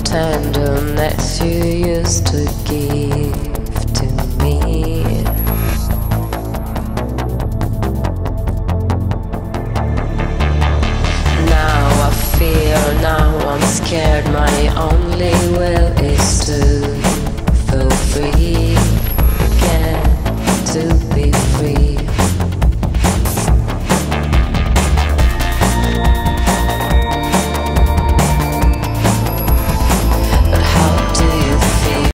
tenderness you used to give to me. Now I fear, now I'm scared, my only will is to feel free.